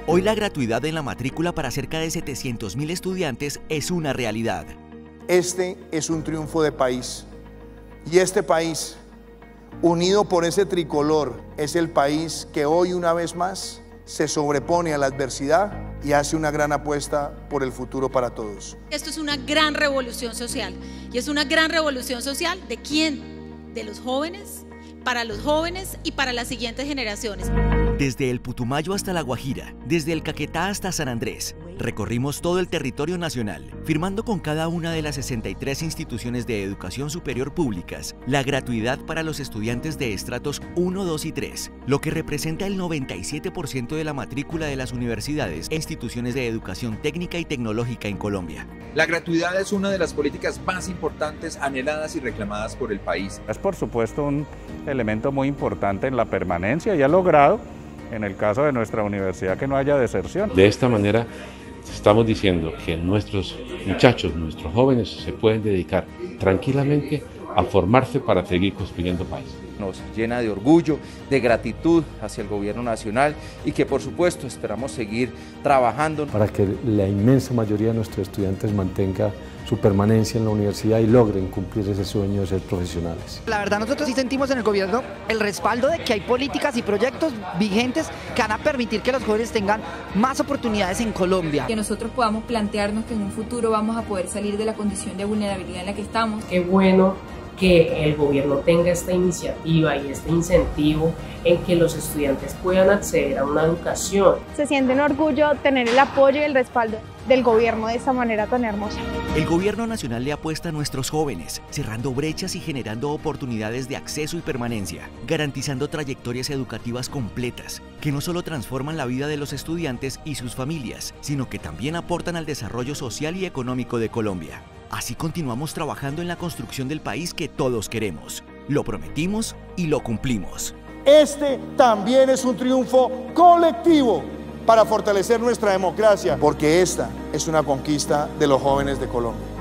Hoy la gratuidad en la matrícula para cerca de 700.000 estudiantes es una realidad. Este es un triunfo de país, y este país, unido por ese tricolor, es el país que hoy una vez más se sobrepone a la adversidad y hace una gran apuesta por el futuro para todos. Esto es una gran revolución social, y es una gran revolución social ¿de quién? De los jóvenes, para los jóvenes y para las siguientes generaciones. Desde el Putumayo hasta La Guajira, desde el Caquetá hasta San Andrés, recorrimos todo el territorio nacional, firmando con cada una de las 63 instituciones de educación superior públicas la gratuidad para los estudiantes de estratos 1, 2 y 3, lo que representa el 97% de la matrícula de las universidades e instituciones de educación técnica y tecnológica en Colombia. La gratuidad es una de las políticas más importantes, anheladas y reclamadas por el país. Es por supuesto un elemento muy importante en la permanencia y ha logrado, en el caso de nuestra universidad, que no haya deserción. De esta manera estamos diciendo que nuestros muchachos, nuestros jóvenes se pueden dedicar tranquilamente a formarse para seguir construyendo país. Nos llena de orgullo, de gratitud hacia el gobierno nacional y que por supuesto esperamos seguir trabajando para que la inmensa mayoría de nuestros estudiantes mantenga su permanencia en la universidad y logren cumplir ese sueño de ser profesionales. La verdad, nosotros sí sentimos en el gobierno el respaldo de que hay políticas y proyectos vigentes que van a permitir que los jóvenes tengan más oportunidades en Colombia. Que nosotros podamos plantearnos que en un futuro vamos a poder salir de la condición de vulnerabilidad en la que estamos. Qué bueno que el gobierno tenga esta iniciativa y este incentivo en que los estudiantes puedan acceder a una educación. Se siente un orgullo tener el apoyo y el respaldo del gobierno de esta manera tan hermosa. El gobierno nacional le apuesta a nuestros jóvenes, cerrando brechas y generando oportunidades de acceso y permanencia, garantizando trayectorias educativas completas, que no solo transforman la vida de los estudiantes y sus familias, sino que también aportan al desarrollo social y económico de Colombia. Así continuamos trabajando en la construcción del país que todos queremos. Lo prometimos y lo cumplimos. Este también es un triunfo colectivo para fortalecer nuestra democracia, porque esta es una conquista de los jóvenes de Colombia.